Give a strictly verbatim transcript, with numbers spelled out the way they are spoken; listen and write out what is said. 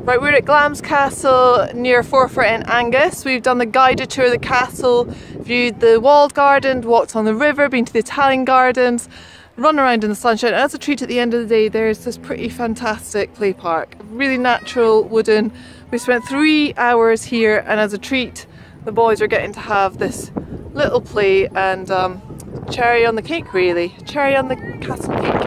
Right, we're at Glamis Castle near Forfar in Angus. We've done the guided tour of the castle, viewed the walled garden, walked on the river, been to the Italian gardens, run around in the sunshine. And as a treat at the end of the day, there's this pretty fantastic play park, really natural, wooden. We spent three hours here, and as a treat, the boys are getting to have this little play and um, cherry on the cake, really. Cherry on the castle cake.